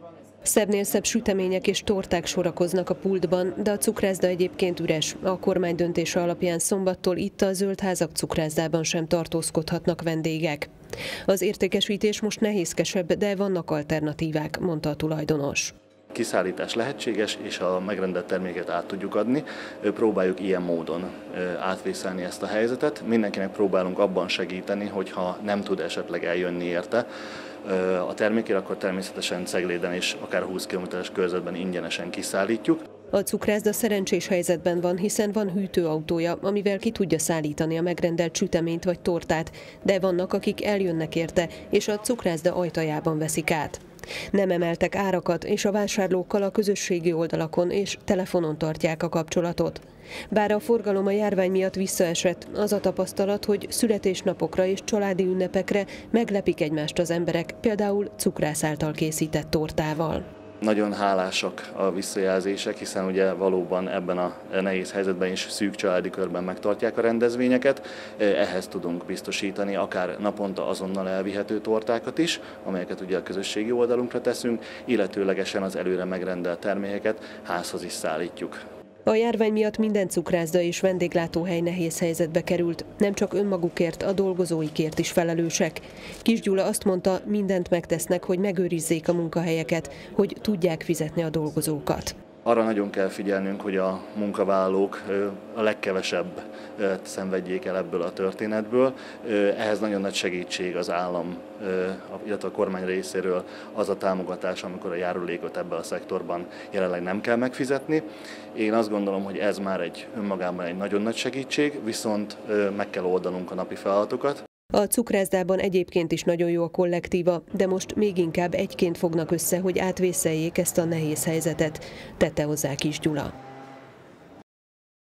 Szebbnél szebb sütemények és torták sorakoznak a pultban, de a cukrászda egyébként üres. A kormány döntése alapján szombattól itt a Zöldházak cukrászdában sem tartózkodhatnak vendégek. Az értékesítés most nehézkesebb, de vannak alternatívák, mondta a tulajdonos. Kiszállítás lehetséges, és a megrendelt terméket át tudjuk adni. Próbáljuk ilyen módon átvészelni ezt a helyzetet. Mindenkinek próbálunk abban segíteni, hogyha nem tud esetleg eljönni érte a termékért, akkor természetesen Cegléden és akár 20 km-es körzetben ingyenesen kiszállítjuk. A cukrászda szerencsés helyzetben van, hiszen van hűtőautója, amivel ki tudja szállítani a megrendelt süteményt vagy tortát, de vannak, akik eljönnek érte, és a cukrászda ajtajában veszik át. Nem emeltek árakat, és a vásárlókkal a közösségi oldalakon és telefonon tartják a kapcsolatot. Bár a forgalom a járvány miatt visszaesett, az a tapasztalat, hogy születésnapokra és családi ünnepekre meglepik egymást az emberek, például cukrász által készített tortával. Nagyon hálásak a visszajelzések, hiszen ugye valóban ebben a nehéz helyzetben is szűk családi körben megtartják a rendezvényeket. Ehhez tudunk biztosítani akár naponta azonnal elvihető tortákat is, amelyeket ugye a közösségi oldalunkra teszünk, illetőlegesen az előre megrendelt termékeket házhoz is szállítjuk. A járvány miatt minden cukrászda és vendéglátóhely nehéz helyzetbe került. Nem csak önmagukért, a dolgozóikért is felelősek. Kis Gyula azt mondta, mindent megtesznek, hogy megőrizzék a munkahelyeket, hogy tudják fizetni a dolgozókat. Arra nagyon kell figyelnünk, hogy a munkavállalók a legkevesebb szenvedjék el ebből a történetből. Ehhez nagyon nagy segítség az állam, illetve a kormány részéről az a támogatás, amikor a járulékot ebben a szektorban jelenleg nem kell megfizetni. Én azt gondolom, hogy ez már önmagában egy nagyon nagy segítség, viszont meg kell oldanunk a napi feladatokat. A cukrászdában egyébként is nagyon jó a kollektíva, de most még inkább egyként fognak össze, hogy átvészeljék ezt a nehéz helyzetet, tette hozzá Kis Gyula.